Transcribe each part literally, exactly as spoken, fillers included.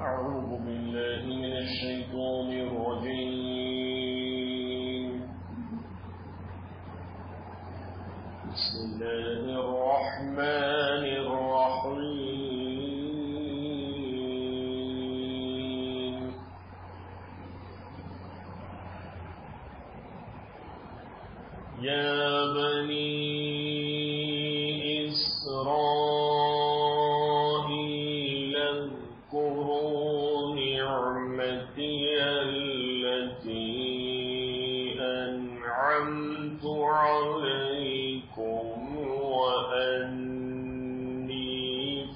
أعوذ بالله من الشيطان الرجيم. بسم الله الرحمن الرحيم. يا بني إسرائيل اذكروا نعمتي التي أنعمت عليكم وأني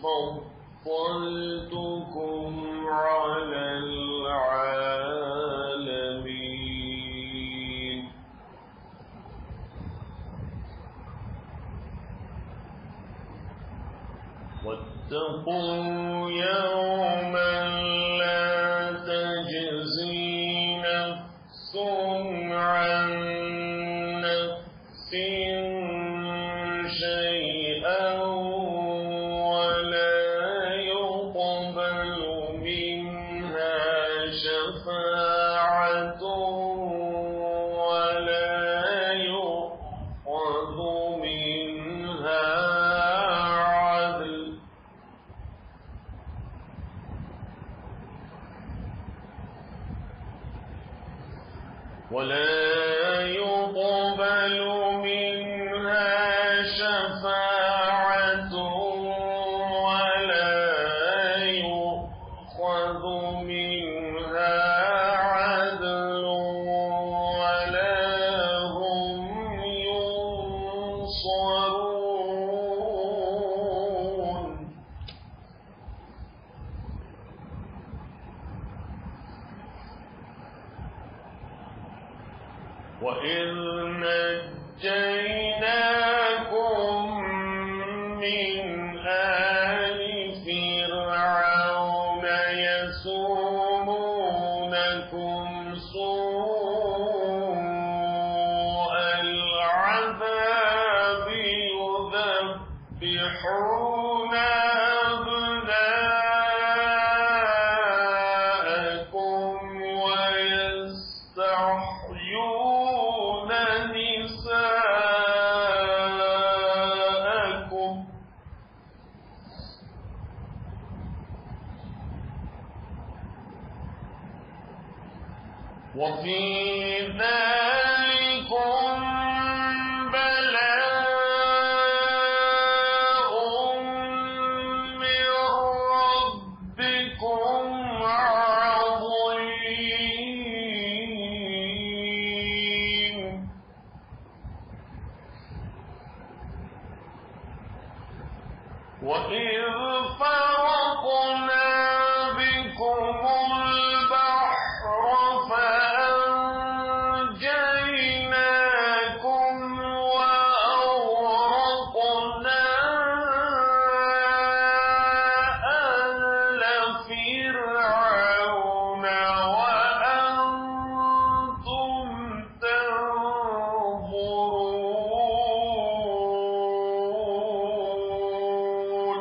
فضلتكم على العالمين. واتقوا يوما لا تجزي نفس عن نفس شيئا ولا يقبل منها شفاعة ولا يؤخذ منها عدل ولا يقبل منها شفاعة ولا يؤخذ منها عدل ولا هم ينصرون. وإذ نجيناكم من آل فرعون يسومونكم سوء العذاب يذبحون أبناءكم ويستحيون نساءكم وفي ذلكم بلاء من ربكم عظيم. وإذ فرقنا بكم البحر فأنجيناكم وأغرقنا آل فرعون وأنتم تنظرون.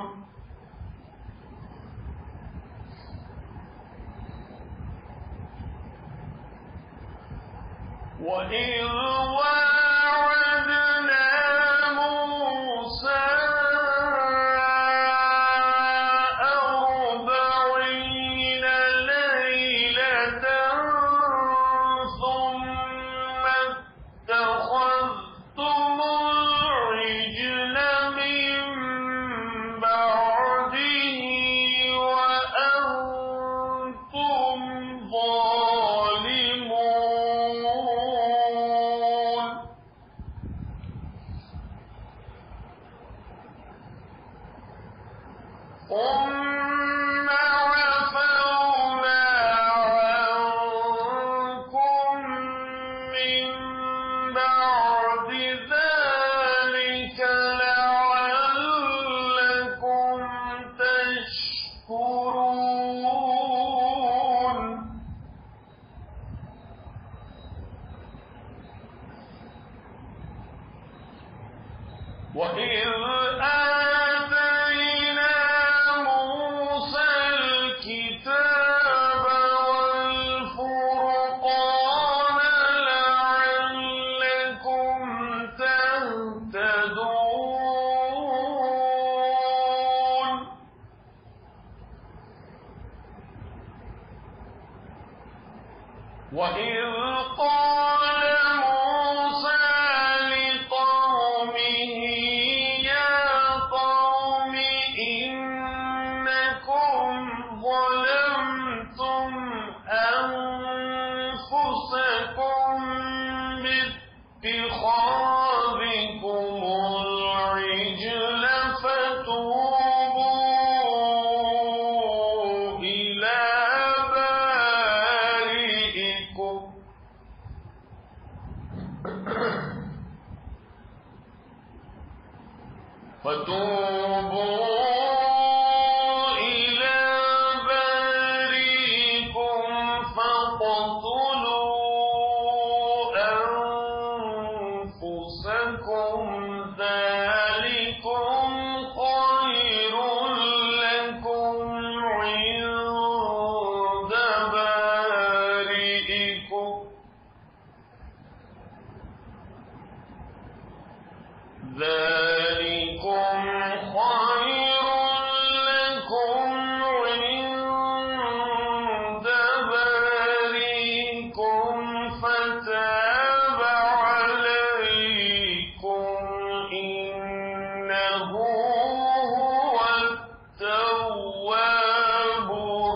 وإذ واعدنا موسى أربعين ليلة ثم اتخذتم العجل من بعده وأنتم ظالمون. ثم عفونا عنكم من بعد ذلك لعلكم تشكرون. وإذ آتينا موسى وَإِذْ قَالَ مُوسَى لِقَوْمِهِ يَا قَوْمِ إِنَّكُمْ ظَلَمْتُمْ أَنفُسَكُمْ بِاتِّخَاذِكُمُ الْعِجْلَ فَتُوبُوا إِلَىٰ بَارِئِكُمْ فَتُوبُوا إِلَىٰ بَارِئِكُمْ فَاقْتُلُوا أَنفُسَكُمْ ذَٰلِكُمْ خَيْرٌ لَّكُمْ عِندَ بَارِئِكُمْ ذَٰلِكُمْ خَيْرٌ لَّكُمْ عِندَ بَارِئِكُمْ فَتَابَ عَلَيْكُمْ إِنَّهُ هُوَ التَّوَّابُ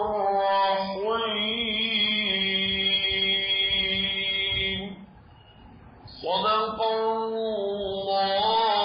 الرَّحِيمُ. صدق الله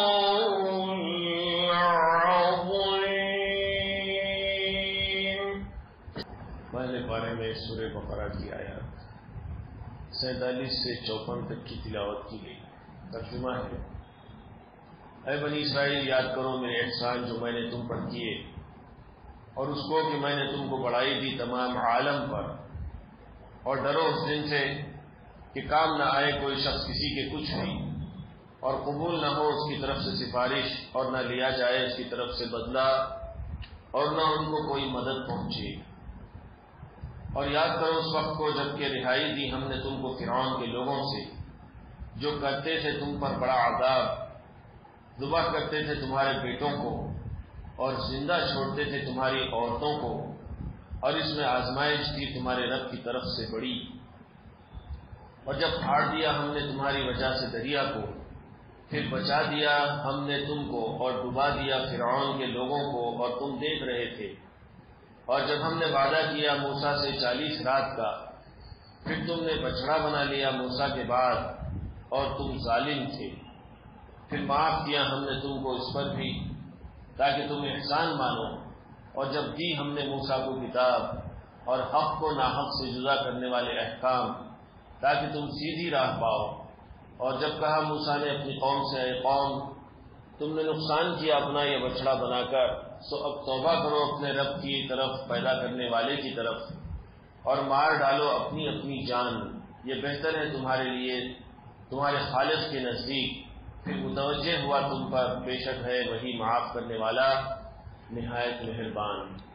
العظيم. پہلے پارے میں سورہ بقرہ کی آیات سینتالیس سے چوپن تک کی تلاوت کی گئی. ترجمہ ہے: اے بنی اسرائیل، یاد کرو میرے احسان جو میں نے تم پر کیے، اور اس کو کہ میں نے تم کو بڑائی دی تمام عالم پر، اور ڈرو اس دن سے کہ کام نہ آئے کوئی شخص کسی کے کچھ بھی، اور قبول نہ ہو اس کی طرف سے سفارش، اور نہ لیا جائے اس کی طرف سے بدلہ، اور نہ ان کو کوئی مدد پہنچے. اور یاد کرو اس وقت کو جب کہ رہائی دی ہم نے تم کو فرعون کے لوگوں سے، جو کرتے تھے تم پر بڑا عذاب، ذبح کرتے تھے تمہارے بیٹوں کو اور زندہ چھوڑتے تھے تمہاری عورتوں کو، اور اس میں آزمائش تھی تمہارے رب کی طرف سے بڑی. اور جب پھاڑ دیا ہم نے تمہاری وجہ سے دریا کو، پھر بچا دیا ہم نے تم کو اور ڈبا دیا فرعون کے لوگوں کو، اور تم دیکھ رہے تھے. اور جب ہم نے وعدہ کیا موسیٰ سے چالیس رات کا، پھر تم نے بچڑا بنا لیا موسیٰ کے بعد، اور تم ظالم تھے. پھر معاف کیا ہم نے تم کو اس پر بھی تاکہ تم احسان مانو. اور جب دی ہم نے موسیٰ کو کتاب اور حق کو ناحق سے جدا کرنے والے احکام تاکہ تم سیدھی راہ پاؤ. اور جب کہا موسیٰ نے اپنی قوم سے، اے قوم تم نے نقصان کیا اپنا یہ بچڑا بنا کر، سو اب توبہ کرو اپنے رب کی طرف، پیدا کرنے والے کی طرف، اور مار ڈالو اپنی اپنی جان، یہ بہتر ہے تمہارے لیے تمہارے خالق کے نزدیک. پھر متوجہ ہوا تم پر، بے شک ہے وہی معاف کرنے والا نہایت مہربان.